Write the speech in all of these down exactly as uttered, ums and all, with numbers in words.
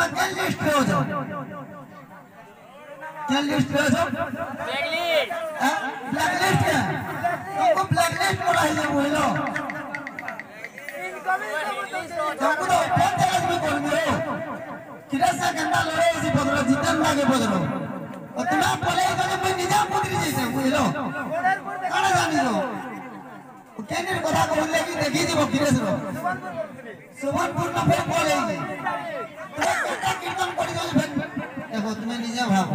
क्या लिस्ट पे हो जाओ क्या लिस्ट पे हो जाओ ब्लैक लिस्ट ब्लैक लिस्ट क्या तुमको ब्लैक लिस्ट बोला है ये बोलो तुमको तो फोन तेज में बोल रहे हो किधर से गंदा लड़े इसी बदलो जितन लागे बदलो और तुम्हारा बोले तो मैं निजाम पुत्री जैसे बोलो कहाँ जानी हो केंद्र कथा को बोलने की देखी थी वो किधर से सुबनपुर में फिर बोलेगी तुम्हें कीर्तन पड़ी तो फिर देखो तुम्हें निजाम भागो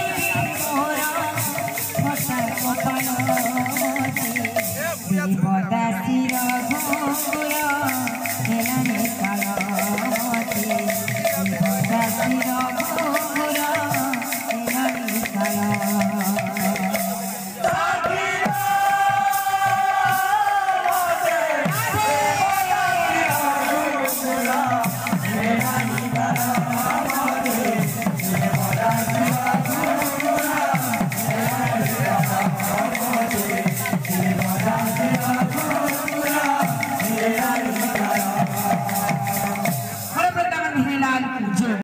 Bye.